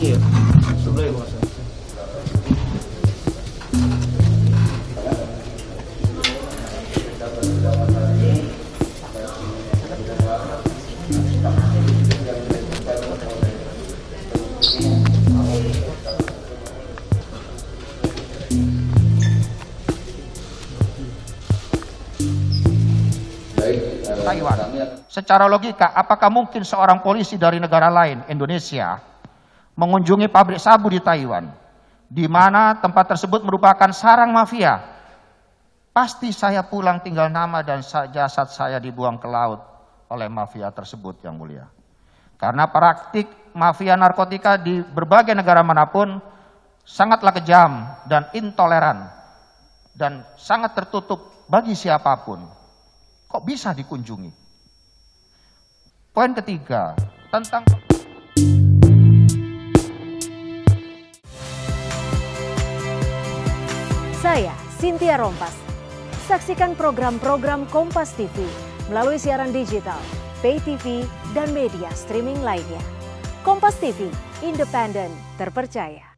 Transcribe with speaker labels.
Speaker 1: Iya, sebelah ya, Mas.
Speaker 2: Taiwan. Secara logika, apakah mungkin seorang polisi dari negara lain, Indonesia, mengunjungi pabrik sabu di Taiwan, di mana tempat tersebut merupakan sarang mafia? Pasti saya pulang tinggal nama dan jasad saya dibuang ke laut oleh mafia tersebut, Yang Mulia. Karena praktik mafia narkotika di berbagai negara manapun sangatlah kejam dan intoleran dan sangat tertutup bagi siapapun. Kok bisa dikunjungi? Poin ketiga, tentang
Speaker 3: Saya Cynthia Rompas. Saksikan program-program Kompas TV melalui siaran digital, pay TV, dan media streaming lainnya. Kompas TV, independen, terpercaya.